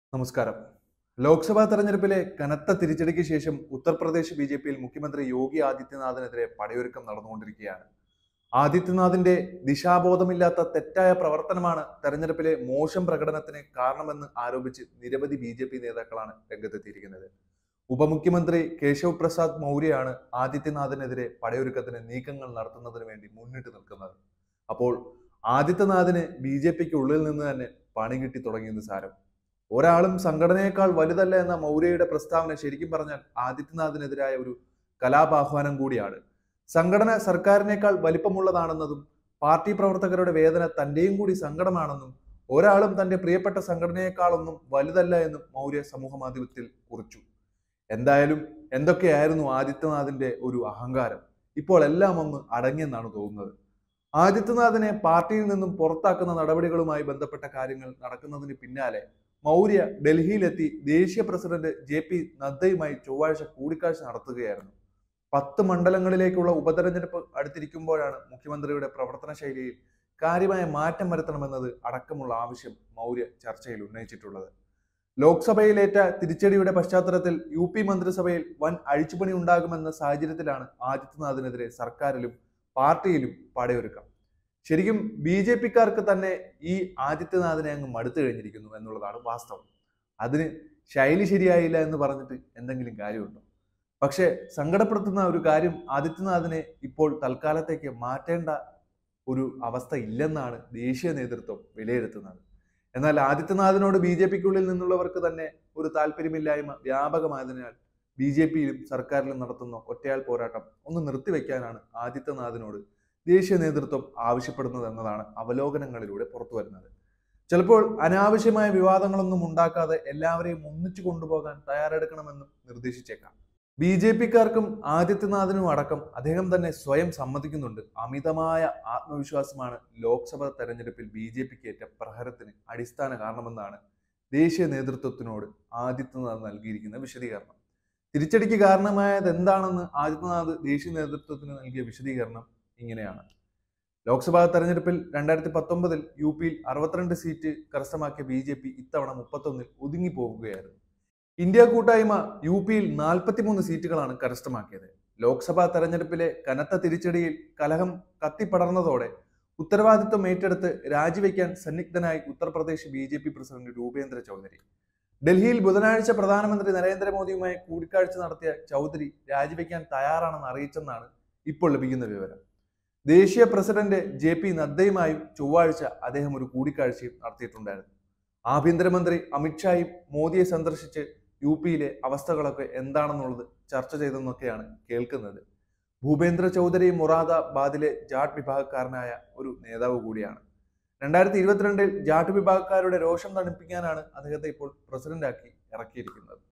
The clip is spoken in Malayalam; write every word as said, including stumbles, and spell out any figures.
നമസ്കാരം. ലോക്സഭാ തെരഞ്ഞെടുപ്പിലെ കനത്ത തിരിച്ചടിക്ക് ശേഷം ഉത്തർപ്രദേശ് ബി ജെ പിയിൽ മുഖ്യമന്ത്രി യോഗി ആദിത്യനാഥിനെതിരെ പടയൊരുക്കം നടന്നുകൊണ്ടിരിക്കുകയാണ്. ആദിത്യനാഥിന്റെ ദിശാബോധമില്ലാത്ത തെറ്റായ പ്രവർത്തനമാണ് തെരഞ്ഞെടുപ്പിലെ മോശം പ്രകടനത്തിന് കാരണമെന്ന് ആരോപിച്ച് നിരവധി ബി ജെ പി നേതാക്കളാണ് രംഗത്തെത്തിയിരിക്കുന്നത്. ഉപമുഖ്യമന്ത്രി കേശവ് പ്രസാദ് മൗര്യയാണ് ആദിത്യനാഥിനെതിരെ പടയൊരുക്കത്തിന് നീക്കങ്ങൾ നടത്തുന്നതിന് വേണ്ടി മുന്നിട്ട് നിൽക്കുന്നത്. അപ്പോൾ ആദിത്യനാഥിന് ബി ജെ പിക്ക് ഉള്ളിൽ നിന്ന് തന്നെ പണി കിട്ടി തുടങ്ങിയെന്ന് സാരം. ഒരാളും സംഘടനയേക്കാൾ വലുതല്ല എന്ന മൗര്യയുടെ പ്രസ്താവന ശരിക്കും പറഞ്ഞാൽ ആദിത്യനാഥിനെതിരായ ഒരു കലാപാഹ്വാനം കൂടിയാണ്. സംഘടന സർക്കാരിനേക്കാൾ വലിപ്പമുള്ളതാണെന്നതും പാർട്ടി പ്രവർത്തകരുടെ വേദന തന്റെയും കൂടി സങ്കടമാണെന്നും ഒരാളും തന്റെ പ്രിയപ്പെട്ട സംഘടനയെക്കാളൊന്നും വലുതല്ല എന്നും മൗര്യ സമൂഹ മാധ്യമത്തിൽ കുറിച്ചു. എന്തായാലും എന്തൊക്കെയായിരുന്നു ആദിത്യനാഥിന്റെ ഒരു അഹങ്കാരം, ഇപ്പോൾ എല്ലാം ഒന്ന് അടങ്ങിയെന്നാണ് തോന്നുന്നത്. ആദിത്യനാഥിനെ പാർട്ടിയിൽ നിന്നും പുറത്താക്കുന്ന നടപടികളുമായി ബന്ധപ്പെട്ട കാര്യങ്ങൾ നടക്കുന്നതിന് പിന്നാലെ മൗര്യ ഡൽഹിയിലെത്തി ദേശീയ പ്രസിഡന്റ് ജെ പി നദ്ദയുമായി ചൊവ്വാഴ്ച കൂടിക്കാഴ്ച നടത്തുകയായിരുന്നു. പത്ത് മണ്ഡലങ്ങളിലേക്കുള്ള ഉപതെരഞ്ഞെടുപ്പ് അടുത്തിരിക്കുമ്പോഴാണ് മുഖ്യമന്ത്രിയുടെ പ്രവർത്തന ശൈലിയിൽ കാര്യമായ മാറ്റം വരുത്തണമെന്നത് അടക്കമുള്ള ആവശ്യം മൗര്യ ചർച്ചയിൽ ഉന്നയിച്ചിട്ടുള്ളത്. ലോക്സഭയിലേറ്റ തിരിച്ചടിയുടെ പശ്ചാത്തലത്തിൽ യു പി മന്ത്രിസഭയിൽ വൻ അഴിച്ചുപണി ഉണ്ടാകുമെന്ന സാഹചര്യത്തിലാണ് ആദിത്യനാഥിനെതിരെ സർക്കാരിലും പാർട്ടിയിലും പടയൊരുക്കം. ശരിക്കും ബി ജെ പിക്കാർക്ക് തന്നെ ഈ ആദിത്യനാഥിനെ അങ്ങ് മടുത്തു കഴിഞ്ഞിരിക്കുന്നു എന്നുള്ളതാണ് വാസ്തവം. അതിന് ശൈലി ശരിയായില്ല എന്ന് പറഞ്ഞിട്ട് എന്തെങ്കിലും കാര്യമുണ്ടോ? പക്ഷെ സങ്കടപ്പെടുത്തുന്ന ഒരു കാര്യം, ആദിത്യനാഥിനെ ഇപ്പോൾ തൽക്കാലത്തേക്ക് മാറ്റേണ്ട ഒരു അവസ്ഥ ഇല്ലെന്നാണ് ദേശീയ നേതൃത്വം വിലയിരുത്തുന്നത്. എന്നാൽ ആദിത്യനാഥിനോട് ബി ജെ പിക്കുള്ളിൽ നിന്നുള്ളവർക്ക് തന്നെ ഒരു താല്പര്യമില്ലായ്മ വ്യാപകമായതിനാൽ ബി ജെ പിയിലും സർക്കാരിലും നടത്തുന്ന ഒറ്റയാൾ പോരാട്ടം ഒന്ന് നിർത്തിവെക്കാനാണ് ആദിത്യനാഥിനോട് ദേശീയ നേതൃത്വം ആവശ്യപ്പെടുന്നത് എന്നതാണ് അവലോകനങ്ങളിലൂടെ പുറത്തു വരുന്നത്. ചിലപ്പോൾ അനാവശ്യമായ വിവാദങ്ങളൊന്നും ഉണ്ടാക്കാതെ എല്ലാവരെയും ഒന്നിച്ചു കൊണ്ടുപോകാൻ തയ്യാറെടുക്കണമെന്നും നിർദ്ദേശിച്ചേക്കാം. ബി ജെ പിക്കാർക്കും ആദിത്യനാഥിനും അടക്കം അദ്ദേഹം തന്നെ സ്വയം സമ്മതിക്കുന്നുണ്ട്, അമിതമായ ആത്മവിശ്വാസമാണ് ലോക്സഭാ തെരഞ്ഞെടുപ്പിൽ ബി ജെ പിക്ക് ഏറ്റ പ്രഹരത്തിന് അടിസ്ഥാന കാരണമെന്നാണ് ദേശീയ നേതൃത്വത്തിനോട് ആദിത്യനാഥ് നൽകിയിരിക്കുന്ന വിശദീകരണം. തിരിച്ചടിക്ക് കാരണമായത് എന്താണെന്ന് ആദിത്യനാഥ് ദേശീയ നേതൃത്വത്തിന് നൽകിയ വിശദീകരണം ഇങ്ങനെയാണ്. ലോക്സഭാ തെരഞ്ഞെടുപ്പിൽ രണ്ടായിരത്തി പത്തൊമ്പതിൽ യു പിയിൽ അറുപത്തിരണ്ട് സീറ്റ് കരസ്ഥമാക്കിയ ബി ജെ പി ഇത്തവണ മുപ്പത്തൊന്നിൽ ഒതുങ്ങി പോകുകയായിരുന്നു. ഇന്ത്യ കൂട്ടായ്മ യു പിയിൽ നാൽപ്പത്തിമൂന്ന് സീറ്റുകളാണ് കരസ്ഥമാക്കിയത്. ലോക്സഭാ തെരഞ്ഞെടുപ്പിലെ കനത്ത തിരിച്ചടിയിൽ കലഹം കത്തിപ്പടർന്നതോടെ ഉത്തരവാദിത്വം ഏറ്റെടുത്ത് രാജിവെക്കാൻ സന്നിഗ്ധനായി Uttar Pradesh B J P president Rupendra Chaudhary. ഡൽഹിയിൽ ബുധനാഴ്ച പ്രധാനമന്ത്രി നരേന്ദ്രമോദിയുമായി കൂടിക്കാഴ്ച നടത്തിയ ചൗധരി രാജിവെക്കാൻ തയ്യാറാണെന്ന് അറിയിച്ചെന്നാണ് ഇപ്പോൾ ലഭിക്കുന്ന വിവരം. ദേശീയ പ്രസിഡന്റ് ജെ പി നദ്ദയുമായും ചൊവ്വാഴ്ച അദ്ദേഹം ഒരു കൂടിക്കാഴ്ചയും നടത്തിയിട്ടുണ്ടായിരുന്നു. ആഭ്യന്തരമന്ത്രി അമിത്ഷായും മോദിയെ സന്ദർശിച്ച് യു പിയിലെ അവസ്ഥകളൊക്കെ എന്താണെന്നുള്ളത് ചർച്ച ചെയ്തെന്നൊക്കെയാണ് കേൾക്കുന്നത്. ഭൂപേന്ദ്ര ചൗധരി മൊറാദാബാദിലെ ജാട്ട് വിഭാഗക്കാരനായ ഒരു നേതാവ് കൂടിയാണ്. രണ്ടായിരത്തി ഇരുപത്തിരണ്ടിൽ ജാട്ട് വിഭാഗക്കാരുടെ രോഷം തണുപ്പിക്കാനാണ് അദ്ദേഹത്തെ ഇപ്പോൾ പ്രസിഡന്റാക്കി ഇറക്കിയിരിക്കുന്നത്.